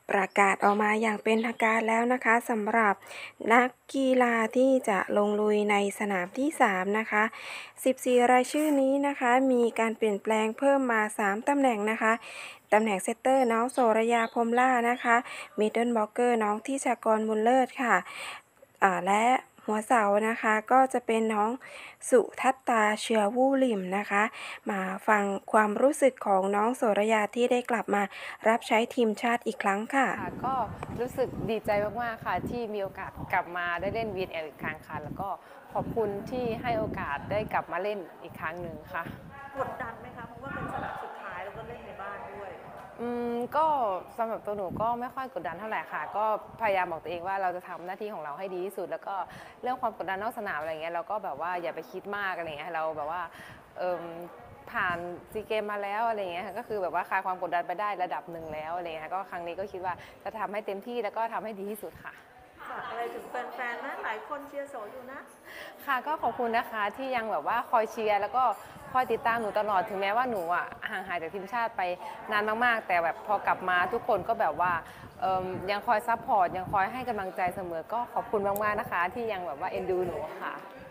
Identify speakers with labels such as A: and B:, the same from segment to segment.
A: ประกาศออกมาอย่างเป็นทางการแล้วนะคะสำหรับนักกีฬาที่จะลงลุยในสนามที่3นะคะ14รายชื่อนี้นะคะมีการเปลี่ยนแปลงเพิ่มมา3ตำแหน่งนะคะตำแหน่งเซตเตอร์น้องโสระยาพรหมล่านะคะมิดเดิลบล็อกเกอร์น้องทิชากรบุญเลิศค่ะและหัวเสานะคะก็จะเป็นน้องสุทัศตาเชื้อวู่หลิมนะคะมาฟังความรู้สึกของน้องโสระยาที่ได้กลับมารับใช้ทีมชาติอีกครั้งค่ะ
B: ก็รู้สึกดีใจมากๆค่ะที่มีโอกาสกลับมาได้เล่น VNL อีกครั้งค่ะแล้วก็ขอบคุณที่ให้โอกาสได้กลับมาเล่นอีกครั้งหนึ่งค่ะ
C: กดดันไหมคะเพราะว่าเป็นสนามสุดท้ายแล้วก็เล่นในบ้านด้วย
B: ก็สำหรับตัวหนูก็ไม่ค่อยกดดันเท่าไหร่ค่ะก็พยายามบอกตัวเองว่าเราจะทำหน้าที่ของเราให้ดีที่สุดแล้วก็เรื่องความกดดันนอกสนามอะไรเงี้ยเราก็แบบว่าอย่าไปคิดมากอะไรเงี้ยเราแบบว่าผ่านซีเกมมาแล้วอะไรเงี้ยก็คือแบบว่าคลายความกดดันไปได้ระดับหนึ่งแล้วอะไรเงี้ยก็ครั้งนี้ก็คิดว่าจะทำให้เต็มที่แล้วก็ทำให้ดีที่สุดค่ะ
C: ฝากอะไรถึงแฟนๆนะหลายคนเชียร์โสอยู่นะ
B: ค่ะก็ขอบคุณนะคะที่ยังแบบว่าคอยเชียร์แล้วก็คอยติดตามหนูตลอดถึงแม้ว่าหนูห่างหายจากทีมชาติไปนานมากๆแต่แบบพอกลับมาทุกคนก็แบบว่ายังคอยซัพพอร์ตยังคอยให้กำลังใจเสมอก็ขอบคุณมากๆนะคะที่ยังแบบว่าเอ็นดูหนูค่ะ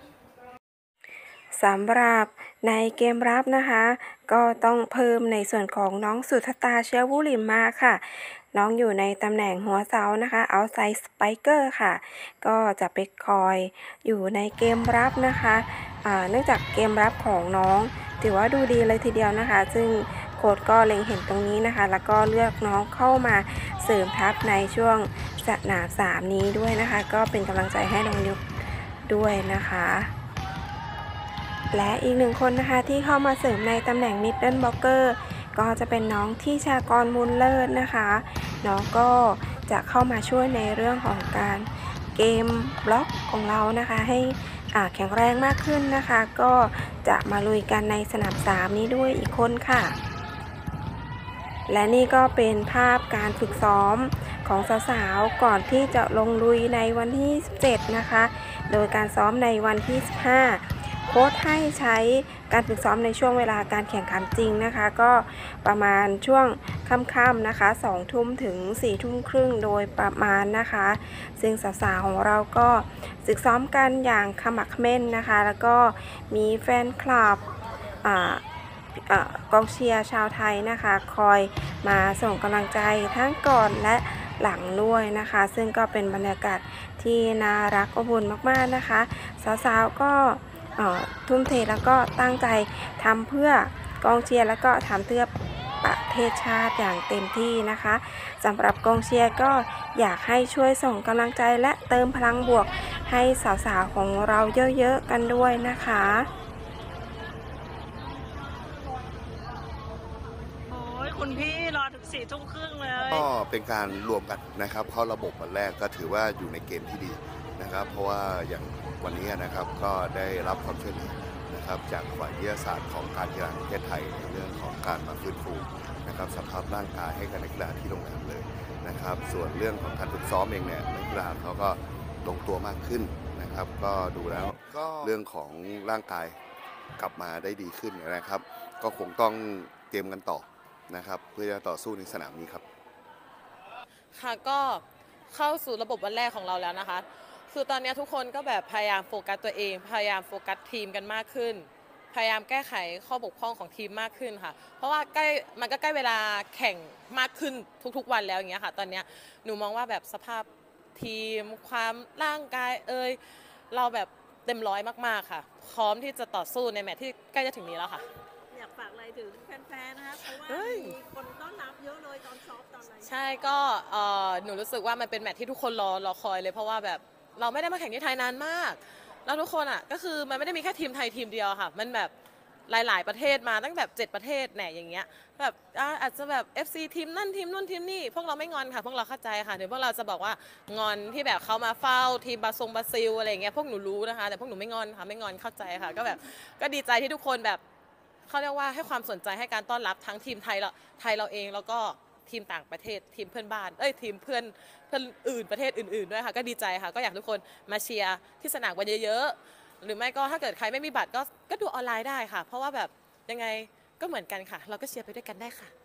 A: สำหรับในเกมรับนะคะก็ต้องเพิ่มในส่วนของน้องสุทตาเชื้อวุลิมมาค่ะน้องอยู่ในตำแหน่งหัวเสานะคะเอาไซด์สไปเกอร์ค่ะก็จะไปคอยอยู่ในเกมรับนะคะเนื่องจากเกมรับของน้องถือว่าดูดีเลยทีเดียวนะคะซึ่งโค้ชก็เล็งเห็นตรงนี้นะคะแล้วก็เลือกน้องเข้ามาเสริมทัพในช่วงสนาม3นี้ด้วยนะคะก็เป็นกำลังใจให้น้องนิวด้วยนะคะและอีกหนึ่งคนนะคะที่เข้ามาเสริมในตำแหน่งมิดเดิลบล็อกเกอร์ก็จะเป็นน้องที่ชากรมูลเลิศนะคะน้องก็จะเข้ามาช่วยในเรื่องของการเกมบล็อกของเรานะคะให้แข็งแรงมากขึ้นนะคะก็จะมาลุยกันในสนาม3นี้ด้วยอีกคนค่ะและนี่ก็เป็นภาพการฝึกซ้อมของสาวๆก่อนที่จะลงลุยในวันที่17นะคะโดยการซ้อมในวันที่15โค้ชให้ใช้การฝึกซ้อมในช่วงเวลาการแข่งขันจริงนะคะก็ประมาณช่วงค่ำๆนะคะ2 ทุ่มถึง4 ทุ่มครึ่งโดยประมาณนะคะซึ่งสาวๆของเราก็ฝึกซ้อมกันอย่างขมักเขม้นนะคะแล้วก็มีแฟนคลับกองเชียร์ชาวไทยนะคะคอยมาส่งกำลังใจทั้งก่อนและหลังด้วยนะคะซึ่งก็เป็นบรรยากาศที่น่ารักอบอุ่นมากๆนะคะสาวๆก็ทุ่มเทแล้วก็ตั้งใจทำเพื่อกองเชียร์แล้วก็ทำเพื่อประเทศชาติอย่างเต็มที่นะคะสำหรับกองเชียร์ก็อยากให้ช่วยส่งกำลังใจและเติมพลังบวกให้สาวๆของเราเยอะๆกันด้วยนะคะ
C: โอ้ยคุณพี่รอถึง4 ทุ่มครึ่งเลย
D: ก็เป็นการรวมกันนะครับเข้าระบบวันแรกก็ถือว่าอยู่ในเกณฑ์ที่ดีนะครับเพราะว่าอย่างวันนี้นะครับก็ได้รับความช่วยเหลือนะครับจากฝ่ายวิทยาศาสตร์ของการกีฬาแห่งประเทศไทยในเรื่องของการมาฟื้นฟูนะครับสภาพร่างกายให้กับนักกีฬาที่โรงแรมเลยนะครับส่วนเรื่องของการฝึกซ้อมเองเนี่ยนักกีฬาเขาก็ลงตัวมากขึ้นนะครับก็ดูแล้วก็เรื่องของร่างกายกลับมาได้ดีขึ้นนะครับก็คงต้องเตรียมกันต่อนะครับเพื่อจะต่อสู้ในสนามนี้ครับ
E: ค่ะก็เข้าสู่ระบบวันแรกของเราแล้วนะคะคือตอนนี้ทุกคนก็แบบพยายามโฟกัสตัวเองพยายามโฟกัสทีมกันมากขึ้นพยายามแก้ไขข้อบกพร่องของทีมมากขึ้นค่ะเพราะว่ามันก็ใกล้เวลาแข่งมากขึ้นทุกๆวันแล้วอย่างเงี้ยค่ะตอนนี้หนูมองว่าแบบสภาพทีมความร่างกายเราแบบเต็มร้อยมากๆค่ะพร้อมที่จะต่อสู้ในแมตช์ที่ใกล้จะถึงนี้แล้วค่ะ
C: อยากฝากอะไรถึงแฟนๆนะคะเพราะว่ามีคนต้อนรับเยอะเลยตอนซ้อมตอนอะไร
E: ใช่ก็หนูรู้สึกว่ามันเป็นแมตช์ที่ทุกคนรอคอยเลยเพราะว่าแบบเราไม่ได้มาแข่งที่ไทยนานมากแล้วทุกคนก็คือมันไม่ได้มีแค่ทีมไทยทีมเดียวค่ะมันแบบหลายๆประเทศมาตั้งแบบ7 ประเทศแหน่อย่างเงี้ยแบบอาจจะแบบ FC ทีมนั่นทีมนู่นทีมนี่พวกเราไม่งอนค่ะพวกเราเข้าใจค่ะถึงพวกเราจะบอกว่างอนที่แบบเขามาเฝ้าทีมบราซิลอะไรเงี้ยพวกหนูรู้นะคะแต่พวกหนูไม่งอนค่ะไม่งอนเข้าใจค่ะก็แบบก็ดีใจที่ทุกคนแบบเขาเรียกว่าให้ความสนใจให้การต้อนรับทั้งทีมไทยเราเองแล้วก็ทีมต่างประเทศทีมเพื่อนบ้านทีมเพื่อนอื่นประเทศอื่นๆด้วยค่ะก็ดีใจค่ะก็อยากทุกคนมาเชียร์ที่สนามกันเยอะๆหรือไม่ก็ถ้าเกิดใครไม่มีบัตรก็ดูออนไลน์ได้ค่ะเพราะว่าแบบยังไงก็เหมือนกันค่ะเราก็เชียร์ไปด้วยกันได้ค่ะ